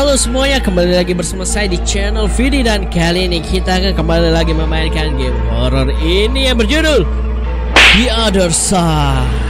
Halo semuanya, kembali lagi bersama saya di channel Vidi. Dan kali ini kita akan kembali lagi memainkan game horror ini yang berjudul The Other Side.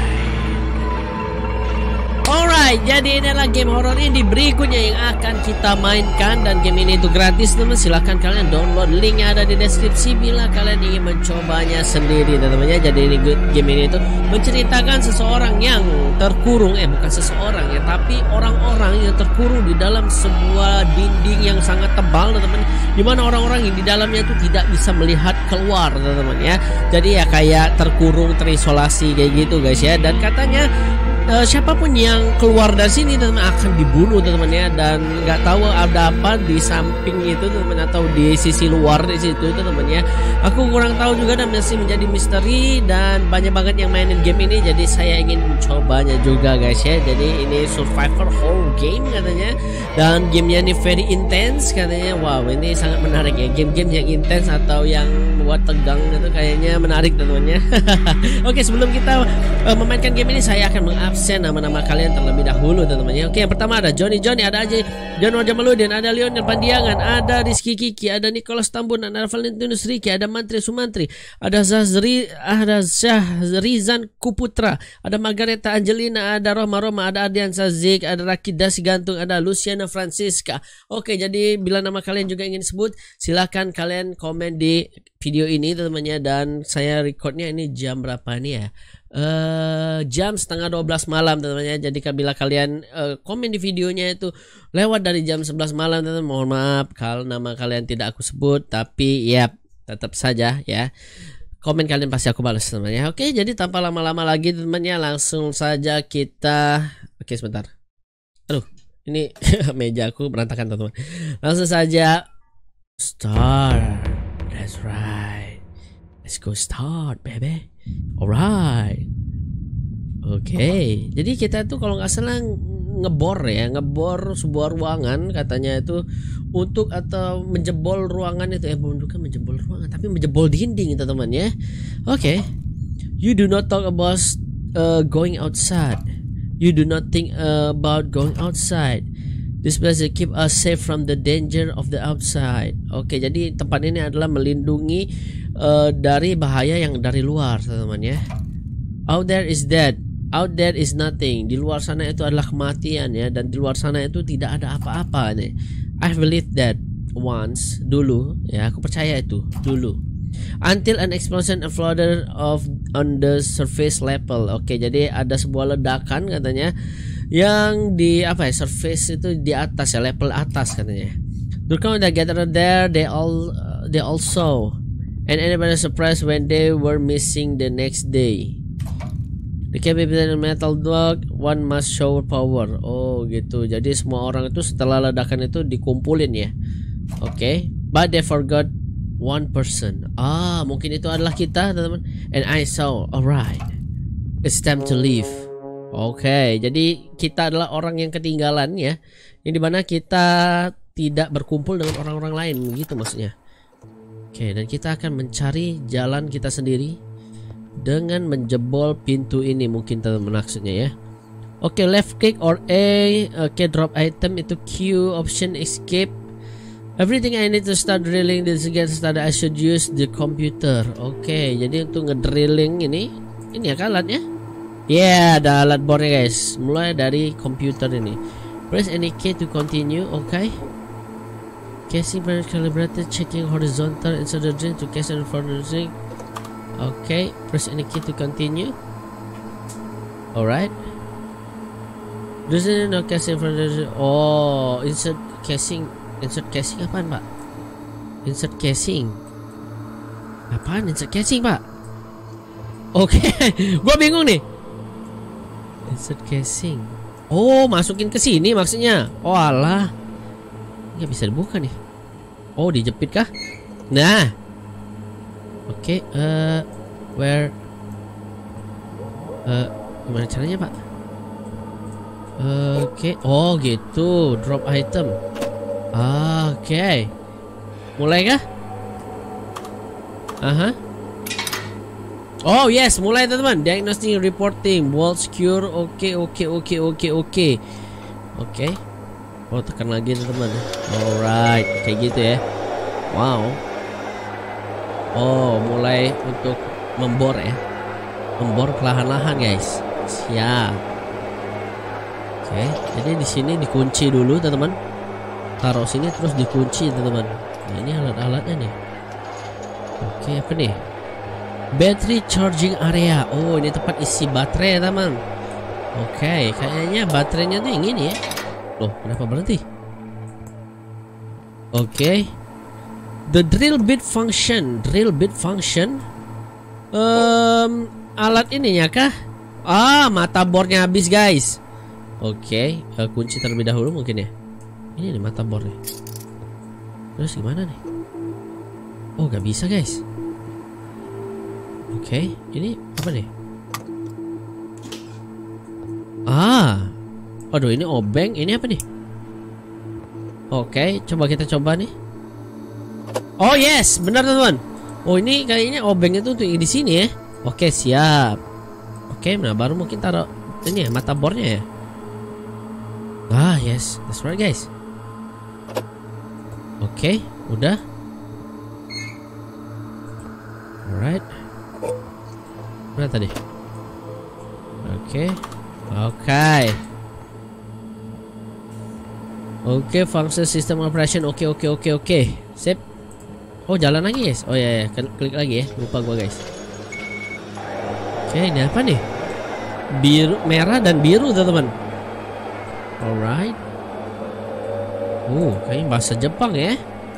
Alright, jadi ini adalah game horror indie berikutnya yang akan kita mainkan. Dan game ini itu gratis teman. Silahkan kalian download, linknya ada di deskripsi bila kalian ingin mencobanya sendiri teman-teman. Jadi ini game ini itu menceritakan seseorang yang terkurung, bukan seseorang ya, tapi orang-orang yang terkurung di dalam sebuah dinding yang sangat tebal teman-teman, dimana orang-orang yang di dalamnya itu tidak bisa melihat keluar teman-teman ya. Jadi ya kayak terkurung, terisolasi kayak gitu guys ya. Dan katanya siapapun yang keluar dari sini teman-teman akan dibunuh teman-teman ya. Dan nggak tahu ada apa di samping itu teman-teman, atau di sisi luar di situ teman-teman ya. Aku kurang tahu juga dan masih menjadi misteri. Dan banyak banget yang mainin game ini, jadi saya ingin mencobanya juga guys ya. Jadi ini survivor horror game katanya, dan gamenya ini very intense katanya. Wow, ini sangat menarik ya. Game-game yang intense atau yang buat tegang itu kayaknya menarik teman-teman ya. Oke, sebelum kita memainkan game ini, saya akan mengabsen nama-nama kalian terlebih dahulu teman-teman ya. Oke, yang pertama ada Johnny, ada Ajay, Januar Jamaludin, ada Lionel Pandiangan, ada Rizky Kiki, ada Nicholas Tambun, ada Valentinus Riki, ada Mantri Sumantri, ada Syahrizan Kuputra, ada Margareta Angelina, ada Roma, ada Ardian Sazik, ada Rakida Sigantung, ada Luciana Francisca. Oke, jadi bila nama kalian juga ingin disebut, silahkan kalian komen di video ini teman-teman ya. Dan saya recordnya ini jam berapa nih ya? Jam setengah 12 malam teman-teman ya. Jadi bila kalian komen di videonya itu lewat dari jam 11 malam teman-teman, mohon maaf kalau nama kalian tidak aku sebut, tapi ya tetap saja ya, komen kalian pasti aku balas teman-teman ya. Oke, jadi tanpa lama-lama lagi teman-teman ya, langsung saja kita. Oke, sebentar, aduh ini meja aku berantakan teman-teman. Langsung saja start. That's right, let's go start baby. Alright. Oke, jadi kita tuh kalau nggak salah ngebor sebuah ruangan katanya itu, untuk atau menjebol ruangan itu bukan menjebol ruangan tapi menjebol dinding teman-teman ya. Oke. You do not talk about going outside. You do not think about going outside. This place will keep us safe from the danger of the outside. Oke, jadi tempat ini adalah melindungi dari bahaya yang dari luar teman-teman ya. Out there is dead. Out there is nothing. Di luar sana itu adalah kematian ya, dan di luar sana itu tidak ada apa-apa nih. I believe that once, dulu ya, aku percaya itu dulu. Until an explosion flooded on the surface level. Oke, jadi ada sebuah ledakan katanya yang di surface itu di atas ya, level atas katanya. Durkheim that gathered there, they all saw, and anybody surprised when they were missing the next day. The capable metal dog, one must show power. Oh gitu. Jadi semua orang itu setelah ledakan itu dikumpulin ya. Oke. But they forgot one person. Mungkin itu adalah kita teman-teman. And I saw. Alright, it's time to leave. Oke, jadi kita adalah orang yang ketinggalan ya, yang dimana kita tidak berkumpul dengan orang-orang lain, begitu maksudnya. Oke, dan kita akan mencari jalan kita sendiri dengan menjebol pintu ini, mungkin teman-teman maksudnya ya. Oke, left click or A. Oke, drop item itu Q, option escape. Everything I need to start drilling this get started, I should use the computer. Oke, jadi untuk ngedrilling ini ya alatnya. Ya, ada alat bornya guys. Mulai dari komputer ini. Press any key to continue. Oke. Casing very calibrated, checking horizontal inside the drain to cast and for the drain. Oke, press any key to continue. Alright. There's no casing for the. Oh, insert casing. Insert casing apaan pak? Insert casing. Apaan insert casing pak? Oke, gua bingung nih. Insert casing. Oh, masukin ke sini maksudnya. Oh alah, nggak bisa dibuka nih. Oh, dijepit kah? Nah. Oke, where? Gimana caranya pak? Oke, oh gitu. Drop item. Oke. Mulai kah? Oh yes, mulai teman-teman. Diagnosing, reporting, walls cure. Oke. Oh, tekan lagi teman-teman. Alright, kayak gitu ya. Wow. Oh, mulai untuk membor ya. Membor perlahan-lahan guys. Siap. Oke, jadi di sini dikunci dulu teman-teman. Taruh sini terus dikunci teman-teman. Nah, ini alat-alatnya nih. Oke, apa nih? Battery charging area. Oh, ini tempat isi baterai teman. Oke, kayaknya baterainya tuh yang ini ya. Loh, kenapa berhenti? Oke. The drill bit function. Drill bit function. Alat ininya kah? Ah, mata bornya habis guys. Oke, kunci terlebih dahulu mungkin ya. Ini nih mata bornya. Terus gimana nih? Oh, gak bisa guys. Oke, ini apa nih? Ah, aduh ini obeng. Ini apa nih? Oke, coba kita coba nih. Oh yes, benar teman-teman. Oh ini kayaknya obeng itu untuk di sini ya. Oke siap. Oke, nah baru mungkin taruh ini ya mata bornya ya. Ah yes, that's right guys. Oke, udah. Alright. Mana tadi? Oke. Oke, function system operation. Oke. Sip. Oh, jalan lagi guys. Oh ya, klik lagi ya. Lupa gua guys. Oke, ini apa nih? Biru, merah dan biru teman-teman. Alright. Kayaknya bahasa Jepang ya.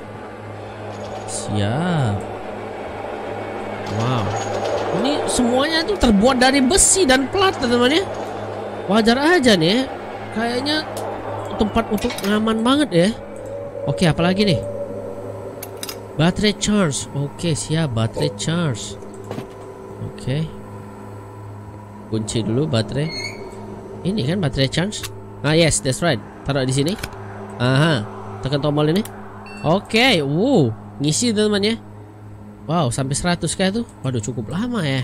Siap. Wow. Ini semuanya tuh terbuat dari besi dan plat teman-teman ya. Wajar aja nih ya. Kayaknya tempat untuk nyaman banget ya. Oke, apalagi nih? Baterai charge. Oke, siap, baterai charge. Oke. Kunci dulu baterai. Ini kan baterai charge. Ah yes, that's right. Taruh di sini. Aha, tekan tombol ini. Oke, ngisi teman-teman ya. Wow, sampai 100 kayak tuh. Waduh, cukup lama ya.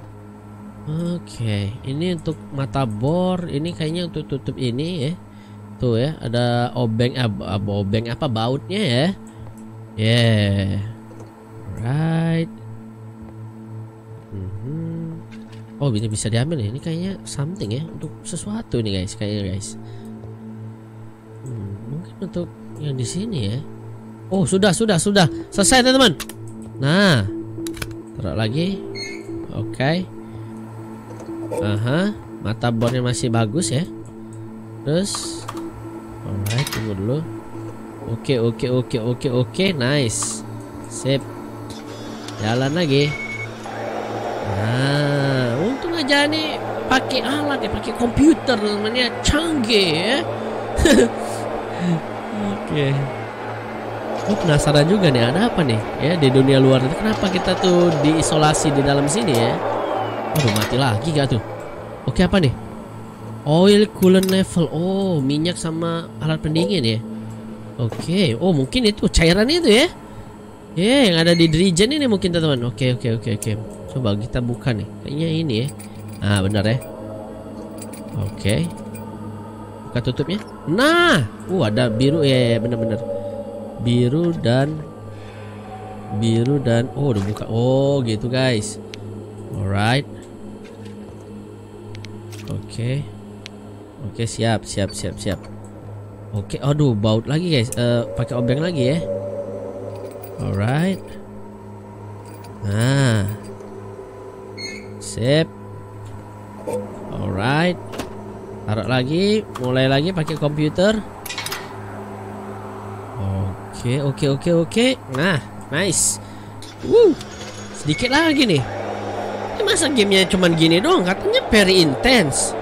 Oke, ini untuk mata bor. Ini kayaknya untuk tutup ini ya. Tuh ya, ada obeng obeng apa bautnya ya. Yeah. Right. Oh, ini bisa diambil ya. Ini kayaknya something ya, untuk sesuatu nih guys, kayaknya guys. Mungkin untuk yang di sini ya. Oh, sudah selesai teman-teman. Nah, taruh lagi. Oke. Aha, mata bornya masih bagus ya. Terus, alright, tunggu dulu. Oke, nice. Sip. Jalan lagi. Nah, untung aja nih pakai alat ya, pakai komputer namanya canggih ya. Oke. Oh, penasaran juga nih ada apa nih ya di dunia luar itu. Kenapa kita tuh diisolasi di dalam sini ya? Aduh, mati lagi gak tuh? Oke, apa nih? Oil coolant level. Oh, minyak sama alat pendingin ya. Oke. Oh, mungkin itu cairan itu ya. Ya, yang ada di dirigen ini mungkin teman-teman. Oke. Coba kita buka nih. Kayaknya ini ya. Ah, benar ya. Oke. Buka tutupnya. Nah, ada biru ya, benar-benar. Biru dan udah buka. Oh, gitu guys. Alright. Oke, siap. Oke, aduh, baut lagi guys. Pakai obeng lagi ya. Alright. Nah, sip. Alright. Taruh lagi, mulai lagi pakai komputer. Oke. Nah, nice. Sedikit lagi nih. Ini masa gamenya cuman gini doang? Katanya very intense.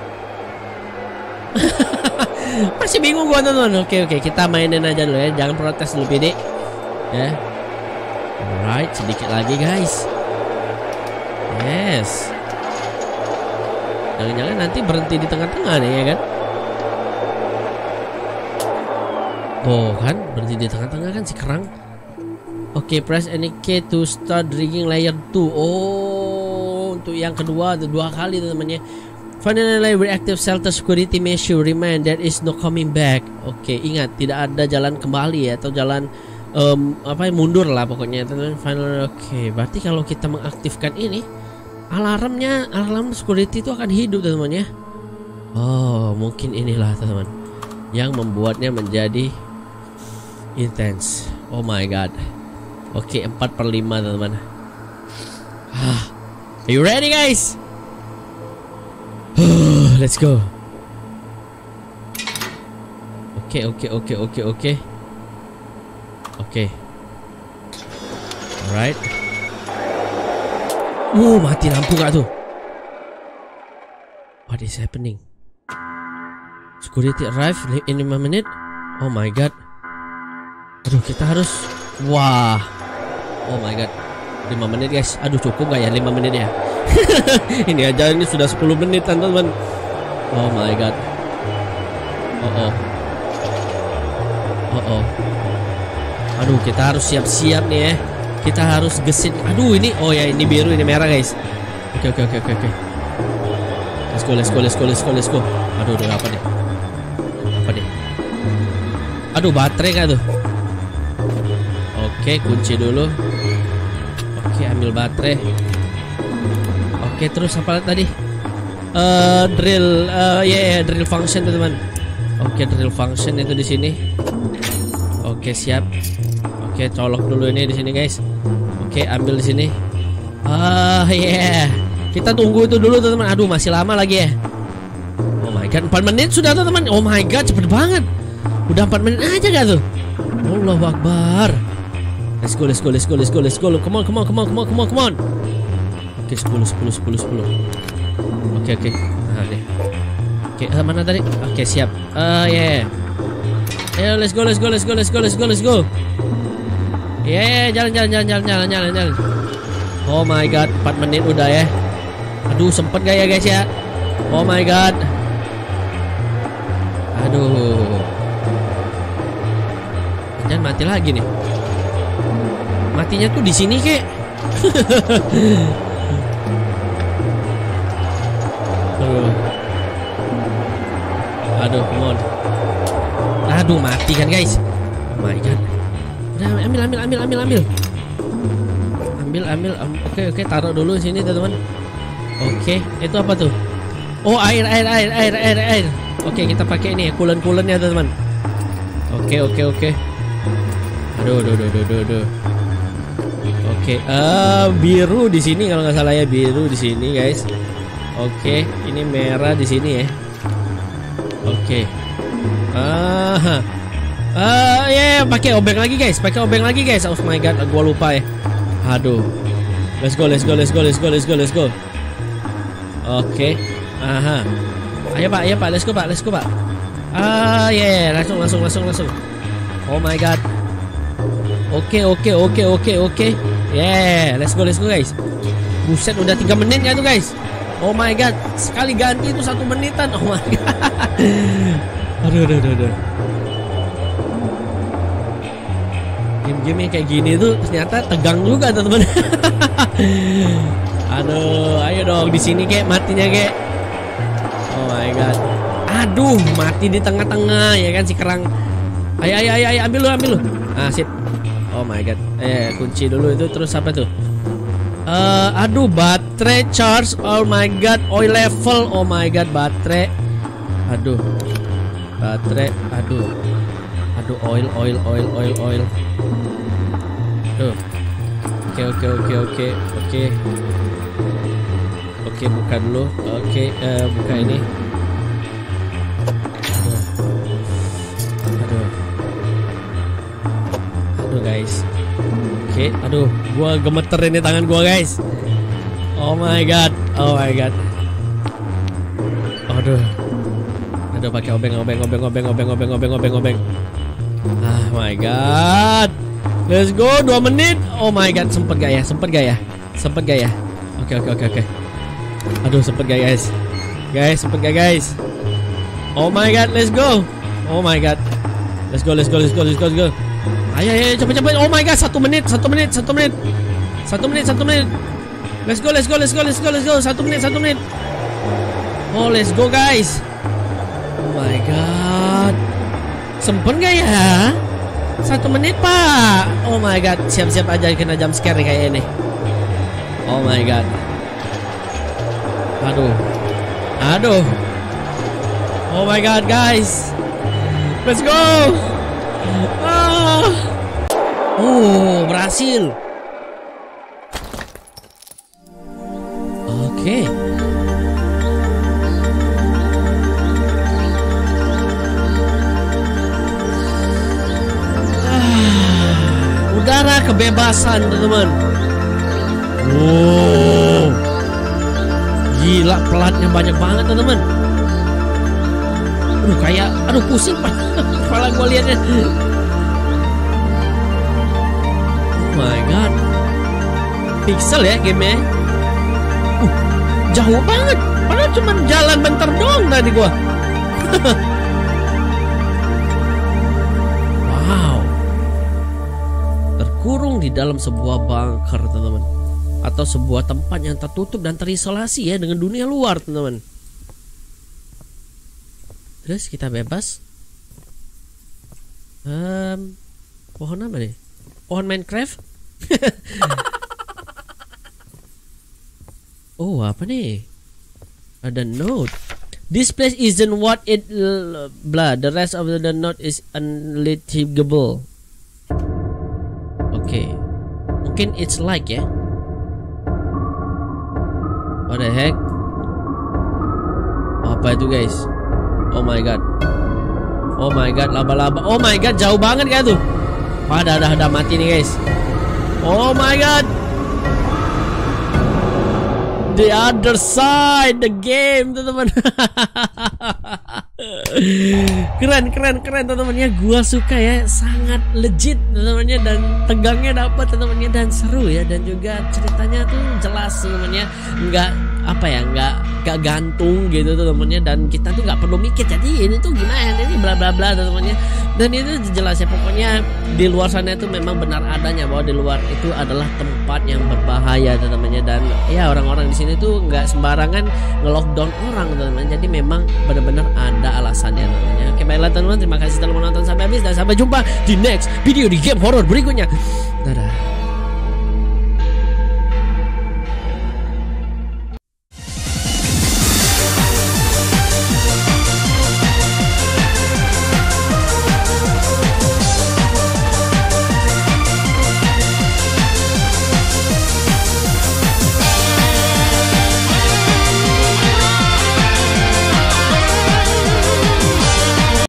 Masih bingung gua teman-teman. Oke, kita mainin aja dulu ya. Jangan protes dulu PD. Ya. Alright, sedikit lagi guys. Yes. Jangan-jangan nanti berhenti di tengah-tengah nih ya kan? Oh kan, berhenti di tengah-tengah kan si kerang. Oke, press any key to start rigging layer 2. Oh, untuk yang kedua ada 2 kali teman-teman ya. Finally, reactive shelter security measure remain. There is no coming back. Oke, ingat tidak ada jalan kembali ya, atau jalan mundur lah pokoknya. Finally, oke. Berarti kalau kita mengaktifkan ini, alarm security itu akan hidup teman-teman ya. Oh, mungkin inilah teman-teman yang membuatnya menjadi intens. Oh my god. Oke, 4/5 teman-teman. Are you ready guys? Let's go. Oke. Alright. Mati lampu gak tuh? What is happening? Security arrive in 5 menit. Oh my god. Aduh, kita harus. Wah. Oh my god. 5 menit guys. Aduh, cukup gak ya 5 menit ya? Ini aja ini sudah 10 menit teman-teman. Oh my god. Aduh, kita harus siap-siap nih ya. Kita harus gesit. Aduh, ini ini biru, ini merah guys. Oke. Let's go. Aduh, apa deh? Aduh, baterai kah tuh? Oke, kunci dulu. Oke, ambil baterai. Oke, terus apa tadi? Drill, drill function teman-teman. Oke, drill function itu di sini. Oke, siap. Oke, colok dulu ini di sini guys. Oke, ambil di sini. Kita tunggu itu dulu teman-teman. Aduh, masih lama lagi ya. Oh my god, 4 menit sudah teman-teman. Oh my god, cepet banget. Udah 4 menit aja gak tuh? Allahu Akbar. Let's go. Come on. Oke, 10. Oke. Nah, nih. Oke, mana tadi? Oke, siap. Ayo, let's go. Jalan. Oh my god, 4 menit udah ya. Aduh, sempet gak ya guys ya? Oh my god. Aduh. Jangan mati lagi nih. Matinya tuh di sini kek. Aduh, come on. Aduh, mati kan guys. Oh my god. Udah, ambil. Oke, taruh dulu sini teman-teman. Oke, itu apa tuh? Oh, air. Oke, kita pakai ini coolant ya teman-teman. Oke. Aduh. Oke, biru di sini kalau nggak salah ya, biru di sini guys. Oke, ini merah di sini ya. Oke. Pakai obeng lagi guys. Oh my god, gua lupa ya. Aduh. Let's go. Oke. Ayo pak, let's go pak. Langsung. Oh my god. Oke. Let's go guys. Buset, udah 3 menit ya tuh guys. Oh my god, sekali ganti itu 1 menitan. Oh my god. Aduh. Game-game yang kayak gini tuh ternyata tegang juga teman-teman. Aduh, ayo dong di sini kek matinya kek. Oh my god. Aduh, mati di tengah-tengah ya kan si kerang. Ayo ambil lu. Sip. Oh my god. Kunci dulu itu, terus apa tuh? Aduh, baterai charge. Oh my god, oil level. Oh my god, baterai. Aduh. Oil. Tuh. Oke. Oke, buka dulu. Oke, buka ini. Aduh guys. Oke, aduh, gua gemeter ini tangan gua guys. Oh my god. Aduh, pakai obeng. Ah my god. Let's go, 2 menit. Oh my god, sempet gak ya? Oke. Aduh, sempet gak guys? Sempet gak guys? Oh my god, let's go. Oh my god. Let's go. Ayo, cepet. Oh my god, 1 menit. Let's go. 1 menit. Oh, let's go guys. Oh my god. Sempet gak ya? 1 menit pak. Oh my god. Siap-siap aja kena jump scare kayak ini. Oh my god. Aduh. Oh my god guys. Let's go. Oh, berhasil. Oke. Udara kebebasan, teman-teman. Wow. Gila, pelatnya banyak banget, teman-teman. Aduh pusing pak. Kepala gue liatnya. Oh my god. Pixel ya gamenya. Jauh banget. Padahal cuma jalan bentar doang tadi gua. Wow. Terkurung di dalam sebuah bunker, teman-teman. Atau sebuah tempat yang tertutup dan terisolasi ya dengan dunia luar, teman-teman. Terus kita bebas. Pohon apa nih? Pohon Minecraft? Oh, apa nih? Ada note. This place isn't what it blah. The rest of the note is unlegible. Okay. Mungkin it's like ya. What the heck? Apa itu guys? Oh my god. Oh my god, laba-laba. Oh my god, jauh banget kan tuh. Wah, udah mati nih guys. Oh my god. The other side, the game, teman-teman. Keren teman-teman ya. Gua suka ya, sangat legit teman-teman, dan tegangnya dapat teman-teman, dan seru ya, dan juga ceritanya tuh jelas teman-teman ya. Nggak gantung gitu teman-teman, dan kita tuh nggak perlu mikir jadi ini tuh gimana, ini bla bla bla teman-teman ya. Dan itu jelas ya, pokoknya di luar sana itu memang benar adanya bahwa di luar itu adalah tempat yang berbahaya teman-teman, dan ya orang-orang di sini tuh nggak sembarangan nge-lockdown orang teman-teman. Jadi memang benar-benar ada alasannya teman-teman. Oke, baiklah teman-teman, terima kasih telah menonton sampai habis, dan sampai jumpa di next video di game horror berikutnya. Dadah.